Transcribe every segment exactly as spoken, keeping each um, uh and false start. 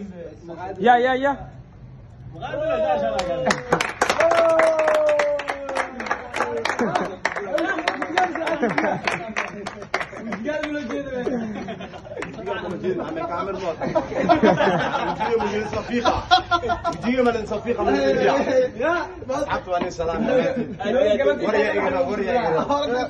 يا يا يا عامل موت بتجي من صفيقه بتجي من صفيقه من الرجال يا حط وانا سلام وريا اينا وريا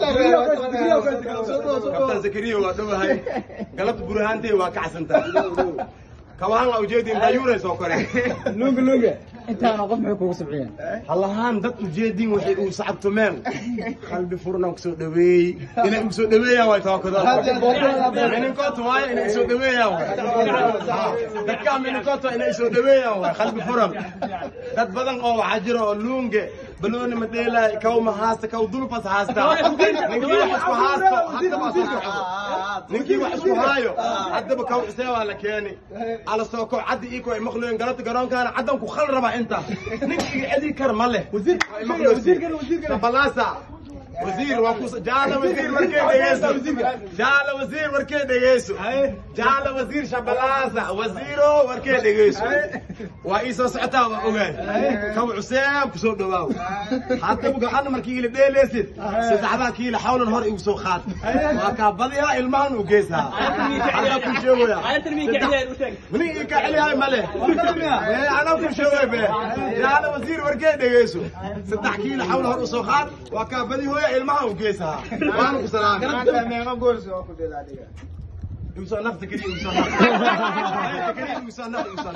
كابتن زكريا ودوه هاي قلبت برهانتي وكعسنتا كوان لو جيدي دايوره سو كره لوق لوق انت انا قف maxay kugu sabciyeen hallahan dad u jeedin waxay u sacabtumeen qalbi furna ku soo dhaweey inay u soo dhaweeyaan way taakado min koot way inay soo dhaweeyaan dadka min koot inay soo dhaweeyaan way qalbi furan dad badan oo waxa jira oo luunge balooni madeela kaw ma haasta kaw dulfas haasta ninkii wax ku haasto ninkii wax ku haayo hadaba kaw xisaawa la keeni ala soo ko cadi iko ay maqluun galabta garoonkaana cadan ku khal raba inta ninkii cidi kar ma leh wasiir wasiir wasiir balaasa وزير وكوس جاله وزير وركي دغيسو جاله وزير وركي دغيسو جاله وزير شبلاسه وزيرو وركي دغيسو وايسو سعتا اوغان كو عسام كسو دواو حتى بقعنا markii ila dheeleysid saddexda kiilo xawlan hor igu soo qaad waa ka badiya ilmahan u geesa hada ku sheegaya انت مين كعليها وتاك مني ka celihay male ee ana ku sheegay be jaaله وزير وركي دغيسو saddex kiilo xawlan hor u soo qaad waa ka badiyo ilmaha u geesaha waan ku salaam maanta meeqa gool soo ku dheelaadiga يوصل نفسك كريم يوصل نفسك كريم يوصل نفسك يوصل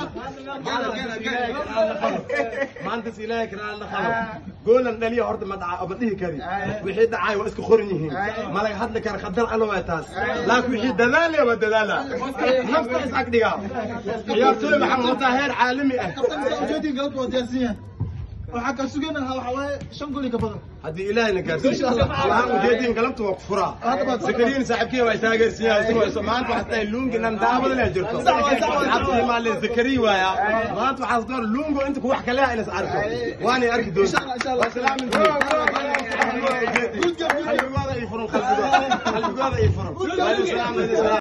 ما انت سيلاك راه خلاص قول ان لي هرد ما دعا ابديه كريم وحي دعاي واسك خورنيهين ما لك حد كان خدل انا واتاس لكن وحي دلال يا بدلاله نفس اسحق دغا يا تولي محمد طاهر عالمي اه جدي قلب ودياسيه waxa ka sugana waxa way shan gool ka badan hadii ilaahay gaarsiin insha Allah waxaan u jeedin galabta waa ku furaa sakariin saaxiibkii waa taageersiyaa soo maanta waxa ay luungi nam daawada la jirto abdi maali sakariin waaya maanta waxa door luungo inta ku wax kale ah inaas arko waani arki doon insha Allah salaamin qalbiga ay furan qalbiga qalbiga ay furan